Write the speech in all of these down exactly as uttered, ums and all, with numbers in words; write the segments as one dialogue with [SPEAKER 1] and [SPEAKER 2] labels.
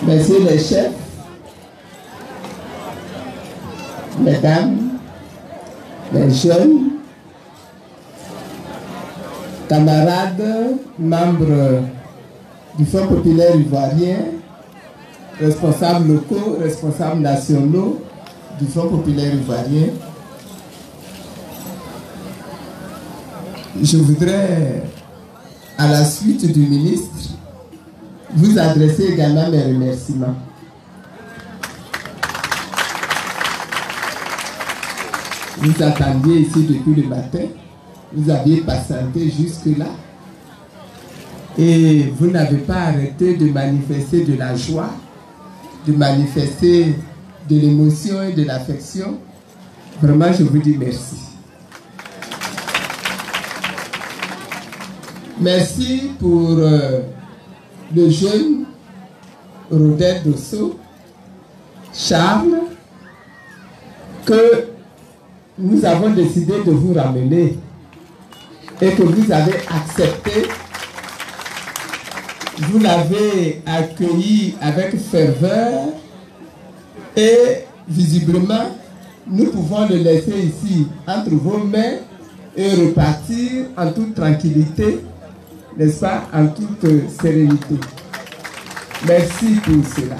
[SPEAKER 1] Messieurs les chefs, mesdames, les jeunes, camarades, membres du Front populaire ivoirien, responsables locaux, responsables nationaux du Front populaire ivoirien, je voudrais, à la suite du ministre, vous adresser également mes remerciements. Vous attendiez ici depuis le matin, vous aviez patienté jusque-là et vous n'avez pas arrêté de manifester de la joie, de manifester de l'émotion et de l'affection. Vraiment, je vous dis merci. Merci pour euh, le jeune Rodel Dosso, Charles, que nous avons décidé de vous ramener et que vous avez accepté. Vous l'avez accueilli avec ferveur et visiblement, nous pouvons le laisser ici entre vos mains et repartir en toute tranquillité, n'est-ce pas, en toute sérénité. Merci pour cela.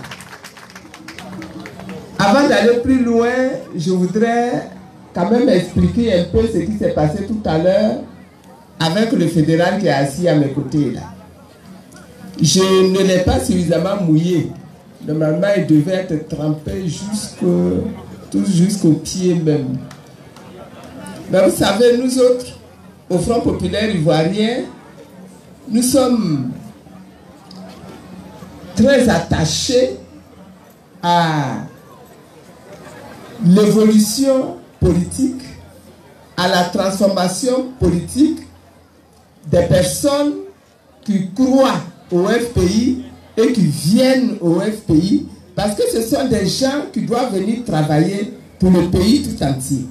[SPEAKER 1] Avant d'aller plus loin, je voudrais quand même expliquer un peu ce qui s'est passé tout à l'heure avec le fédéral qui est assis à mes côtés là. Je ne l'ai pas suffisamment mouillé. Normalement, il devait être trempé jusqu'au jusqu'au pied même. Mais vous savez, nous autres, au Front populaire ivoirien, nous sommes très attachés à l'évolution politique, à la transformation politique des personnes qui croient au F P I et qui viennent au F P I parce que ce sont des gens qui doivent venir travailler pour le pays tout entier.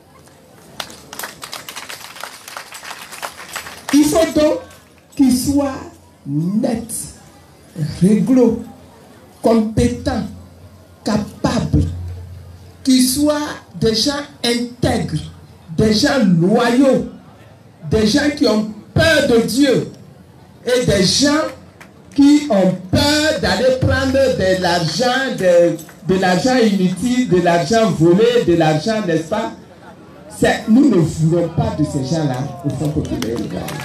[SPEAKER 1] Il faut donc qu'ils soient nets, réglo, compétents, capables, qu'ils soient des gens intègres, des gens loyaux, des gens qui ont peur de Dieu et des gens qui ont peur d'aller prendre de l'argent, de, de l'argent inutile, de l'argent volé, de l'argent, n'est-ce pas? Nous ne voulons pas de ces gens-là au Front populaire.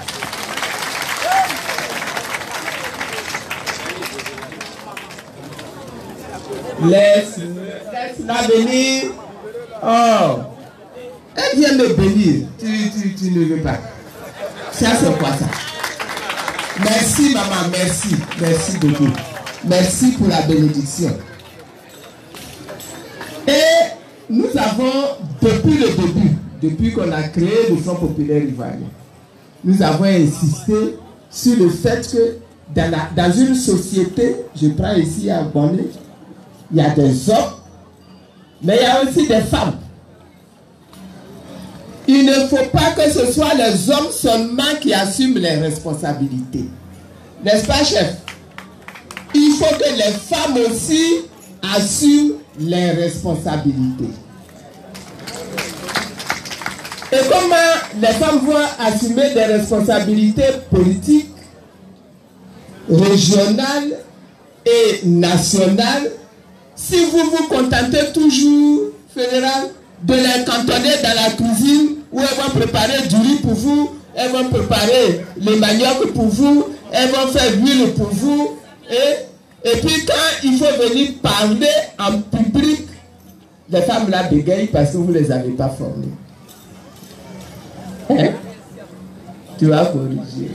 [SPEAKER 1] Laisse-la venir. Oh, elle vient me bénir. Tu, tu, tu ne veux pas. Ça, c'est quoi ça? Merci, maman, merci. Merci beaucoup. Merci pour la bénédiction. Et nous avons, depuis le début, depuis qu'on a créé le Front populaire ivoirien, nous avons insisté sur le fait que dans, la, dans une société, je prends ici à Bonnet, il y a des hommes, mais il y a aussi des femmes. Il ne faut pas que ce soit les hommes seulement qui assument les responsabilités. N'est-ce pas, chef? Il faut que les femmes aussi assument les responsabilités. Et comment les femmes vont assumer des responsabilités politiques, régionales et nationales si vous vous contentez toujours, fédéral, de les cantonner dans la cuisine où elles vont préparer du riz pour vous, elles vont préparer les maniocs pour vous, elles vont faire l'huile pour vous. Et, et puis quand il faut venir parler en public, les femmes là bégayent parce que vous ne les avez pas formées. Hein? Tu vas corriger.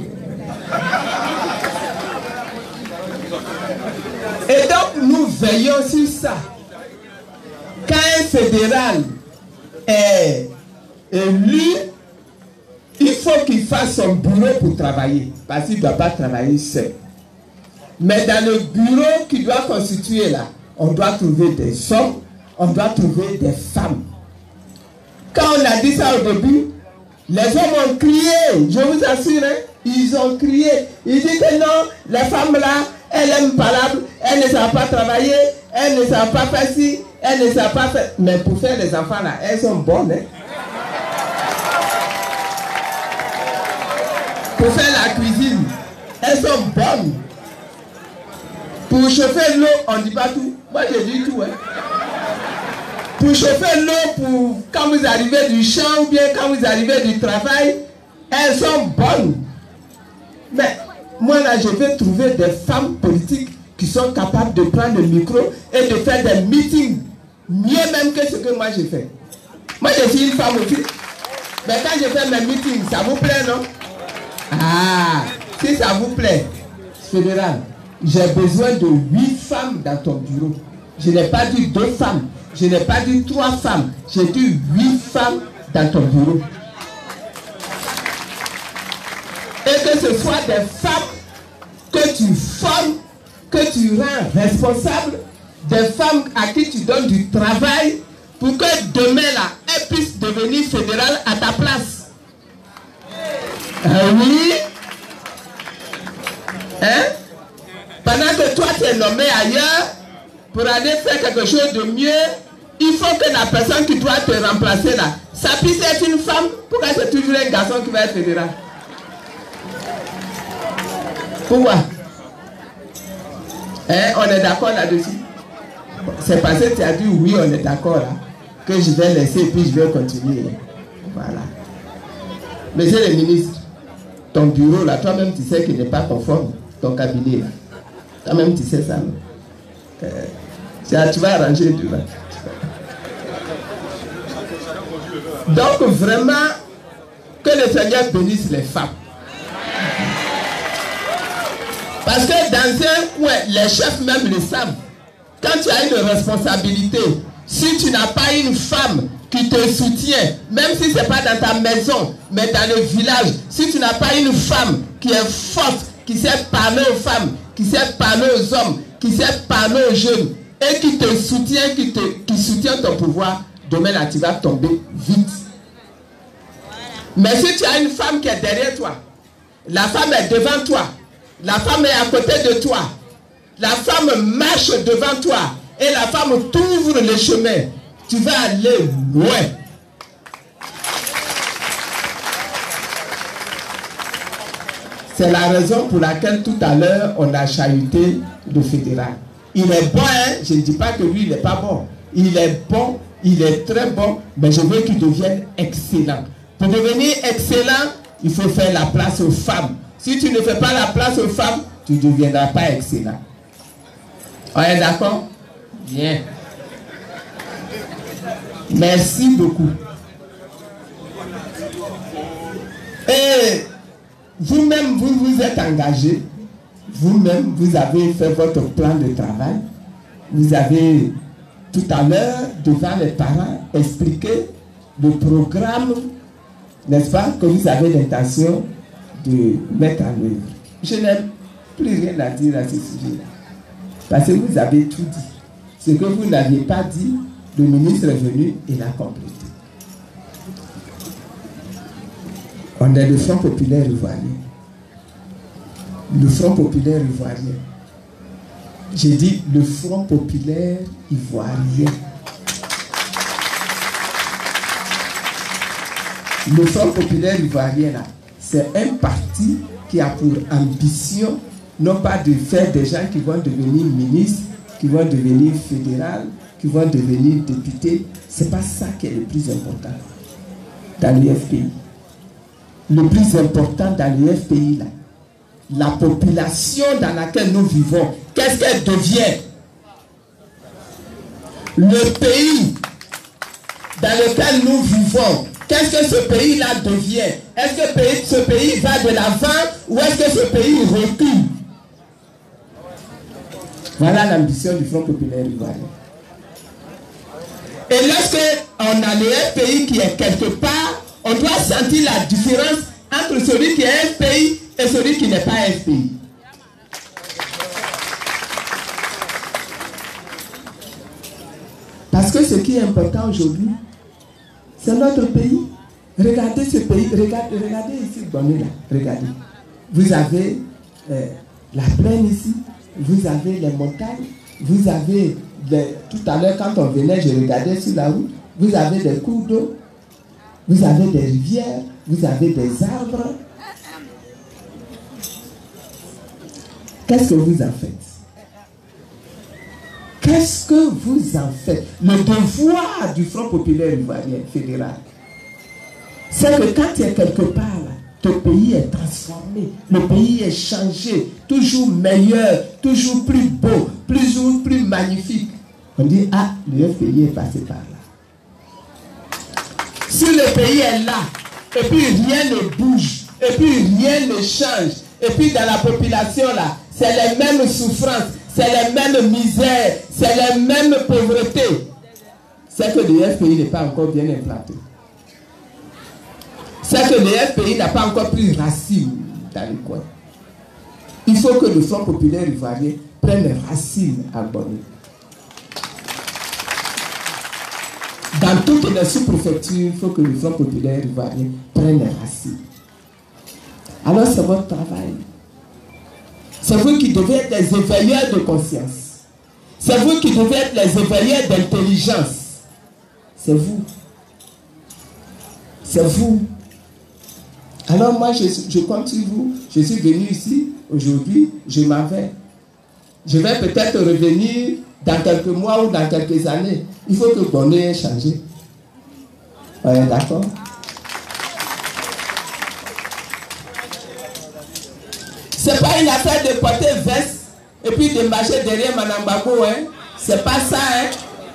[SPEAKER 1] Et donc nous veillons sur ça. Quand un fédéral est élu, il faut qu'il fasse son bureau pour travailler, parce qu'il ne doit pas travailler seul. Mais dans le bureau qu'il doit constituer là, on doit trouver des hommes, on doit trouver des femmes. Quand on a dit ça au début, les hommes ont crié, je vous assure, hein, ils ont crié. Ils disent que non, les femmes là, Elle aime parler, elle ne sait pas travailler, elle ne sait pas faire ci, elle ne sait pas faire... Mais pour faire les enfants là, elles sont bonnes. Hein? Pour faire la cuisine, elles sont bonnes. Pour chauffer l'eau, on ne dit pas tout. Moi, j'ai dit tout. Hein? Pour chauffer l'eau, pour quand vous arrivez du champ ou bien quand vous arrivez du travail, elles sont bonnes. Mais moi, là, je vais trouver des femmes politiques qui sont capables de prendre le micro et de faire des meetings mieux même que ce que moi j'ai fait. Moi, je suis une femme aussi. Mais quand je fais mes meetings, ça vous plaît, non? Ah, si ça vous plaît, fédéral, j'ai besoin de huit femmes dans ton bureau. Je n'ai pas dit deux femmes, je n'ai pas dit trois femmes, j'ai dit huit femmes dans ton bureau. Et que ce soit des femmes que tu formes, que tu rends responsables, des femmes à qui tu donnes du travail pour que demain là, elles puissent devenir fédérales à ta place. Ah oui? Hein? Pendant que toi tu es nommé ailleurs, pour aller faire quelque chose de mieux, il faut que la personne qui doit te remplacer là, ça puisse être une femme. Pourquoi c'est toujours un garçon qui va être fédéral? Pourquoi? Hein? On est d'accord là-dessus? C'est parce que tu as dit oui, on est d'accord là, que je vais laisser et puis je vais continuer. Voilà. Monsieur le ministre, ton bureau là, toi-même tu sais qu'il n'est pas conforme, ton cabinet là. Toi-même tu sais ça. Euh, tu vas arranger demain. Donc vraiment, que le Seigneur bénisse les femmes. Parce que dans un coin, les chefs même le savent. Quand tu as une responsabilité, si tu n'as pas une femme qui te soutient, même si ce n'est pas dans ta maison, mais dans le village, si tu n'as pas une femme qui est forte, qui sait parler aux femmes, qui sait parler aux hommes, qui sait parler aux jeunes, et qui te soutient, qui, te, qui soutient ton pouvoir, demain là, tu vas tomber vite. Mais si tu as une femme qui est derrière toi, la femme est devant toi, la femme est à côté de toi, la femme marche devant toi et la femme t'ouvre le chemin, tu vas aller loin. C'est la raison pour laquelle tout à l'heure on a chahuté le fédéral. Il est bon, hein? Je ne dis pas que lui il n'est pas bon. Il est bon, il est très bon, mais je veux qu'il devienne excellent. Pour devenir excellent, il faut faire la place aux femmes. Si tu ne fais pas la place aux femmes, tu ne deviendras pas excellent. On est d'accord? Bien. Merci beaucoup. Et vous-même, vous vous êtes engagé. Vous-même, vous avez fait votre plan de travail. Vous avez, tout à l'heure, devant les parents, expliqué le programme, n'est-ce pas, que vous avez l'intention de mettre en œuvre. Je n'ai plus rien à dire à ce sujet-là. Parce que vous avez tout dit. Ce que vous n'aviez pas dit, le ministre est venu et l'a complété. On est le Front populaire ivoirien. Le Front populaire ivoirien. J'ai dit le Front populaire ivoirien. Le Front populaire ivoirien, là, c'est un parti qui a pour ambition non pas de faire des gens qui vont devenir ministres, qui vont devenir fédéral, qui vont devenir députés. Ce n'est pas ça qui est le plus important dans l'U F P I. Le plus important dans l'U F P I, là, la population dans laquelle nous vivons, qu'est-ce qu'elle devient? Le pays dans lequel nous vivons, qu'est-ce que ce pays-là devient? Est-ce que ce pays va de l'avant ou est-ce que ce pays recule? Voilà l'ambition du Front populaire ivoirien. Et lorsque on a le F P I qui est quelque part, on doit sentir la différence entre celui qui est F P I et celui qui n'est pas F P I. Parce que ce qui est important aujourd'hui, c'est notre pays. Regardez ce pays, regardez, regardez ici, Bonnet là, regardez. Vous avez euh, la plaine ici, vous avez les montagnes, vous avez, les, tout à l'heure quand on venait, je regardais sur la route, vous avez des cours d'eau, vous avez des rivières, vous avez des arbres. Qu'est-ce que vous en faites? Qu'est-ce que vous en faites? Le devoir du Front populaire ivoirien fédéral, c'est que quand tu es quelque part, là, ton pays est transformé, le pays est changé, toujours meilleur, toujours plus beau, toujours plus magnifique. On dit, ah, le pays est passé par là. Si le pays est là, et puis rien ne bouge, et puis rien ne change, et puis dans la population là, c'est les mêmes souffrances, c'est les mêmes misères, c'est les mêmes pauvretés, c'est que le F P I n'est pas encore bien implanté. C'est que le F P I n'a pas encore pris racine dans les coins. Il faut que le Front populaire ivoirien prenne racine à Bonny. Dans toutes les sous-préfectures, il faut que le Front populaire ivoirien prenne racine. Alors c'est votre travail. C'est vous qui devez être les éveilleurs de conscience. C'est vous qui devez être les éveilleurs d'intelligence. C'est vous. C'est vous. Alors moi, je, je compte sur vous. Je suis venu ici aujourd'hui, je m'en vais. Je vais peut-être revenir dans quelques mois ou dans quelques années. Il faut que Bonny ait changé. Ouais, d'accord? C'est pas une affaire de porter veste et puis de marcher derrière Madame Gbagbo, hein? C'est pas ça, hein?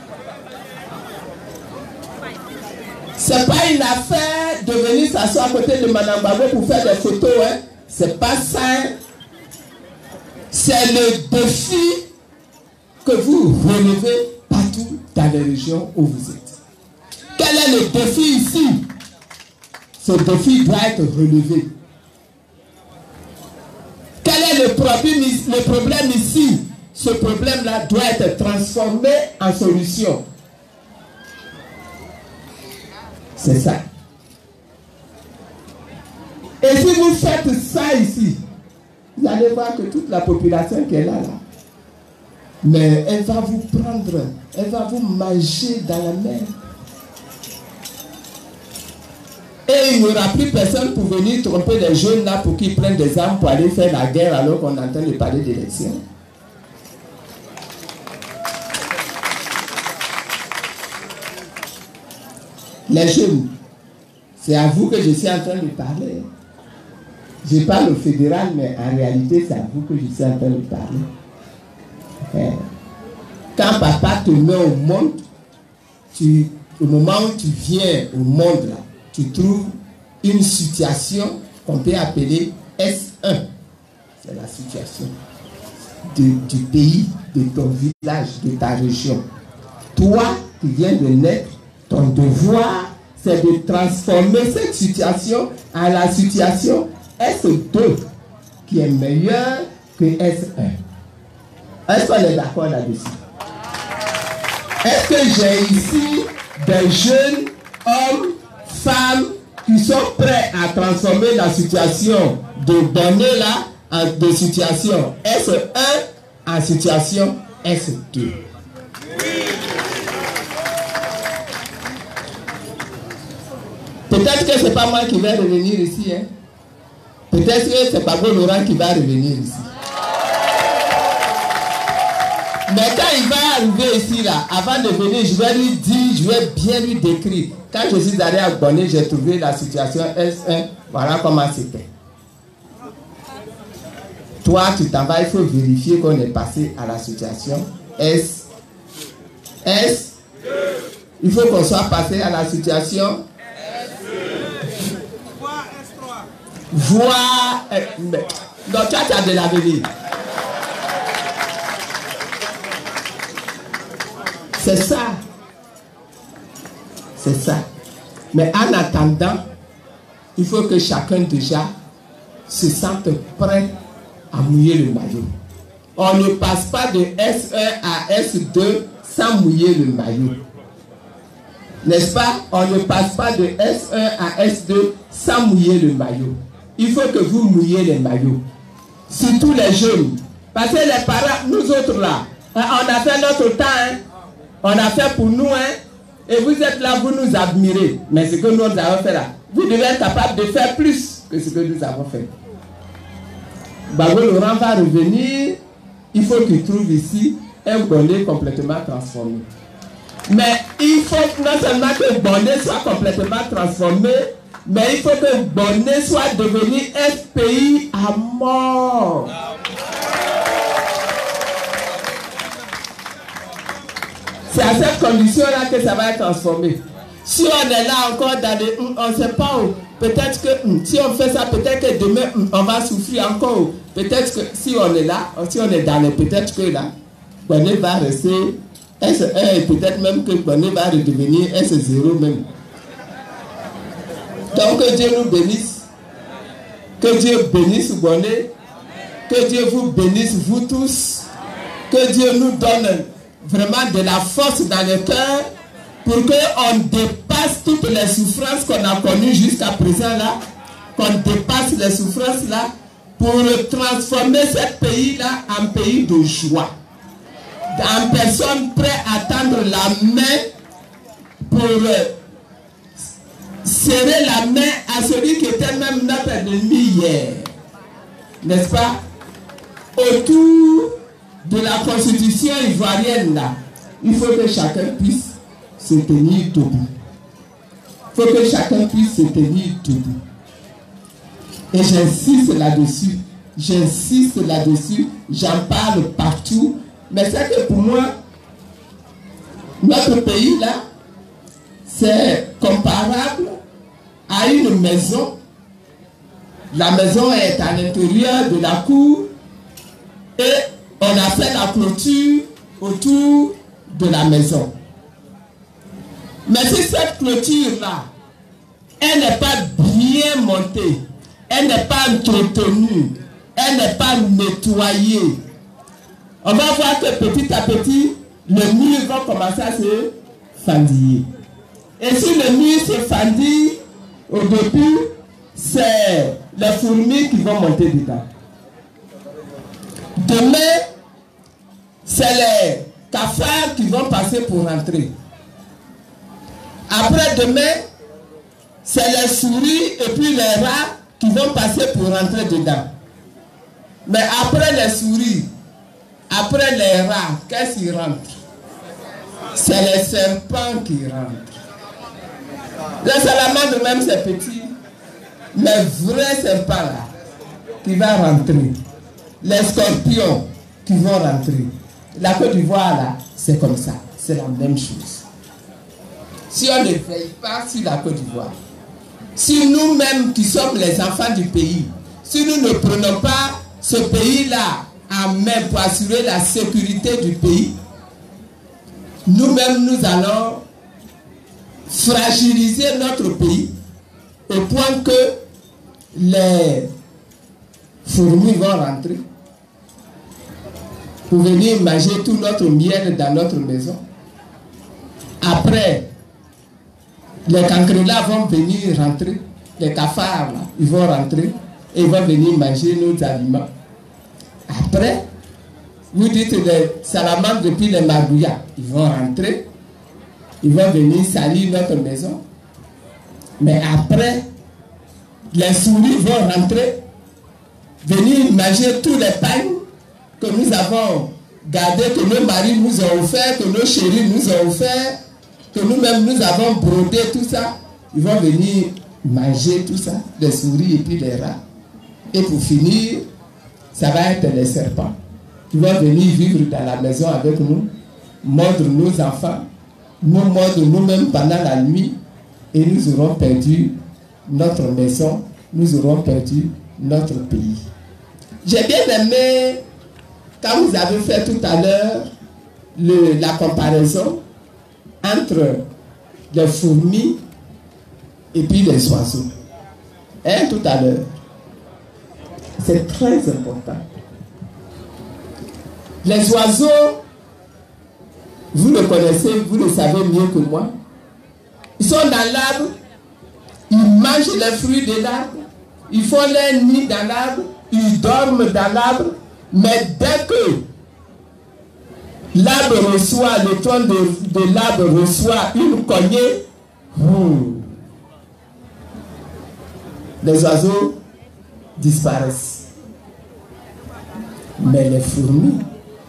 [SPEAKER 1] C'est pas une affaire de venir s'asseoir à côté de Madame Gbagbo pour faire des photos, hein? C'est pas ça, hein? C'est le défi que vous relevez partout dans les régions où vous êtes. Quel est le défi ici? Ce défi doit être relevé. Quel est le problème, le problème ici? Ce problème-là doit être transformé en solution. C'est ça. Et si vous faites ça ici, vous allez voir que toute la population qui est là, là, mais elle va vous prendre, elle va vous manger dans la mer. Et il n'y aura plus personne pour venir tromper les jeunes là pour qu'ils prennent des armes pour aller faire la guerre alors qu'on est en train de parler d'élection. Les jeunes, c'est à vous que je suis en train de parler. Je parle au fédéral, mais en réalité, c'est à vous que je suis en train de parler. Quand papa te met au monde, tu, au moment où tu viens au monde, là, tu trouves une situation qu'on peut appeler S un. C'est la situation de, du pays, de ton village, de ta région. Toi qui viens de naître, ton devoir, c'est de transformer cette situation en la situation S deux, qui est meilleure que S un. Est-ce qu'on est d'accord là-dessus? Est-ce que j'ai ici des jeunes hommes, femmes qui sont prêts à transformer la situation de Bonny là en de situation S un en situation S deux? Peut-être que ce n'est pas moi qui vais revenir ici. Hein? Peut-être que c'est Gbagbo Laurent qui va revenir ici. Mais quand il va arriver ici, là, avant de venir, je vais lui dire, je vais bien lui décrire. Quand je suis allé à Bonny, j'ai trouvé la situation S un. Voilà comment c'était. Toi, tu t'en vas, il faut vérifier qu'on est passé à la situation S. S. Il faut qu'on soit passé à la situation voir. Euh, donc, toi, tu as de l'avenir. C'est ça. C'est ça. Mais en attendant, il faut que chacun déjà se sente prêt à mouiller le maillot. On ne passe pas de S un à S deux sans mouiller le maillot. N'est-ce pas? On ne passe pas de S un à S deux sans mouiller le maillot. Il faut que vous mouillez les maillots. Surtout les jeunes. Parce que les parents, nous autres là, on a fait notre temps, hein? On a fait pour nous, hein? Et vous êtes là, vous nous admirez. Mais ce que nous avons fait là, vous devez être capable de faire plus que ce que nous avons fait. Bago Laurent va revenir, il faut qu'il trouve ici un bonnet complètement transformé. Mais il faut non seulement que le bonnet soit complètement transformé, mais il faut que le bonnet soit devenu un pays à mort. C'est à cette condition-là que ça va être transformé. Si on est là encore dans les... On ne sait pas où. Peut-être que si on fait ça, peut-être que demain, on va souffrir encore. Peut-être que si on est là, si on est dans les... Peut-être que là, Bonnet va rester S un et peut-être même que Bonnet va redevenir S zéro même. Donc que Dieu nous bénisse. Que Dieu bénisse Bonnet. Que Dieu vous bénisse vous tous. Que Dieu nous donne vraiment de la force dans le cœur pour qu'on dépasse toutes les souffrances qu'on a connues jusqu'à présent là, qu'on dépasse les souffrances là pour transformer ce pays-là en pays de joie. En personne prête à tendre la main pour serrer la main à celui qui était même notre ennemi hier. N'est-ce pas? Autour de la constitution ivoirienne là, il faut que chacun puisse se tenir debout. Il faut que chacun puisse se tenir debout. Et j'insiste là-dessus. J'insiste là-dessus. J'en parle partout. Mais c'est que pour moi, notre pays là, c'est comparable à une maison. La maison est à l'intérieur de la cour et on a fait la clôture autour de la maison. Mais si cette clôture-là, elle n'est pas bien montée, elle n'est pas entretenue, elle n'est pas nettoyée, on va voir que petit à petit, le mur va commencer à se fendiller. Et si le mur se fendille, au début, c'est les fourmis qui vont monter dedans. Demain, c'est les cafards qui vont passer pour rentrer. Après demain, c'est les souris et puis les rats qui vont passer pour rentrer dedans. Mais après les souris, après les rats, qu'est-ce qui rentre? C'est les serpents qui rentrent. La salamandre même c'est petit, mais vrai serpent là, qui va rentrer. Les scorpions qui vont rentrer. La Côte d'Ivoire là, c'est comme ça, c'est la même chose. Si on ne veille pas sur la Côte d'Ivoire, si nous-mêmes qui sommes les enfants du pays, si nous ne prenons pas ce pays-là en main pour assurer la sécurité du pays, nous-mêmes nous allons fragiliser notre pays au point que les fourmis vont rentrer pour venir manger tout notre miel dans notre maison. Après, les cancrelats vont venir rentrer, les cafards là, ils vont rentrer et ils vont venir manger nos aliments. Après, vous dites les salamandres depuis les margouillas, ils vont rentrer, ils vont venir salir notre maison. Mais après, les souris vont rentrer, venir manger tous les pains que nous avons gardés, que nos maris nous ont offerts, que nos chéris nous ont offerts, que nous-mêmes nous avons brodé tout ça. Ils vont venir manger tout ça, les souris et puis les rats. Et pour finir, ça va être les serpents qui vont venir vivre dans la maison avec nous, mordre nos enfants, nous mordre nous-mêmes pendant la nuit, et nous aurons perdu notre maison, nous aurons perdu notre pays. J'ai bien aimé, quand vous avez fait tout à l'heure la comparaison entre les fourmis et puis les oiseaux. Hein, tout à l'heure. C'est très important. Les oiseaux, vous le connaissez, vous le savez mieux que moi. Ils sont dans l'arbre, ils mangent les fruits de l'arbre, ils font leur nid dans l'arbre, ils dorment dans l'arbre, Mais dès que l'arbre reçoit, le tronc de, de l'arbre reçoit une cognée, hmm, les oiseaux disparaissent. Mais les fourmis,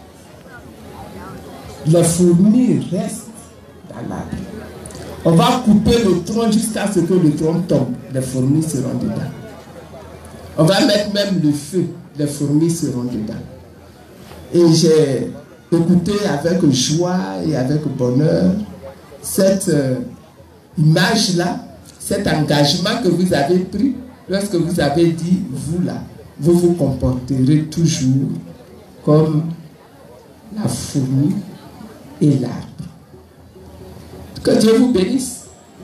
[SPEAKER 1] les fourmis restent dans l'arbre. On va couper le tronc jusqu'à ce que le tronc tombe. Les fourmis seront dedans. On va mettre même le feu. Les fourmis seront dedans. Et j'ai écouté avec joie et avec bonheur cette euh, image-là, cet engagement que vous avez pris lorsque vous avez dit, vous là, vous vous comporterez toujours comme la fourmi et l'arbre. Que Dieu vous bénisse.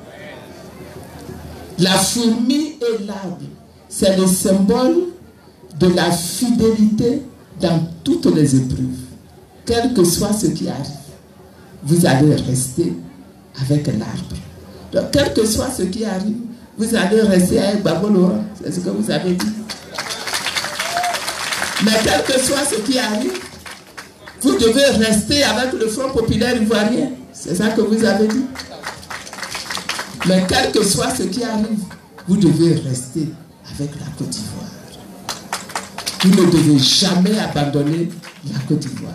[SPEAKER 1] La fourmi et l'arbre, c'est le symbole de la fidélité dans toutes les épreuves. Quel que soit ce qui arrive, vous allez rester avec l'arbre. Donc, quel que soit ce qui arrive, vous allez rester avec Babo Laurent. C'est ce que vous avez dit. Mais quel que soit ce qui arrive, vous devez rester avec le Front populaire ivoirien. C'est ça que vous avez dit. Mais quel que soit ce qui arrive, vous devez rester avec la Côte d'Ivoire. Vous ne devez jamais abandonner la Côte d'Ivoire.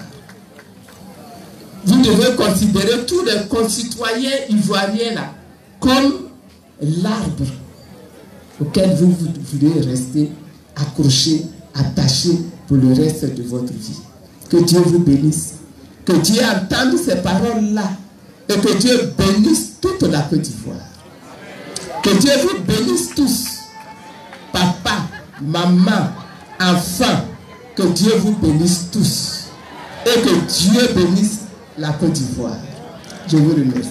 [SPEAKER 1] Vous devez considérer tous les concitoyens ivoiriens là comme l'arbre auquel vous, vous voulez rester accroché, attaché pour le reste de votre vie. Que Dieu vous bénisse. Que Dieu entende ces paroles-là et que Dieu bénisse toute la Côte d'Ivoire. Que Dieu vous bénisse tous. Papa, maman, enfants, que Dieu vous bénisse tous. Et que Dieu bénisse la Côte d'Ivoire. Je vous remercie.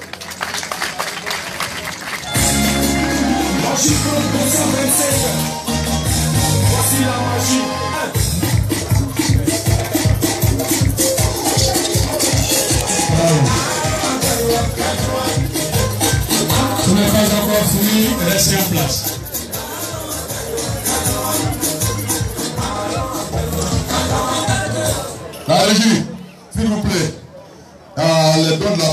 [SPEAKER 2] Voici la magie. Ce n'est pas encore fini, restez en place.
[SPEAKER 3] La régie, s'il vous plaît, euh, les dons de la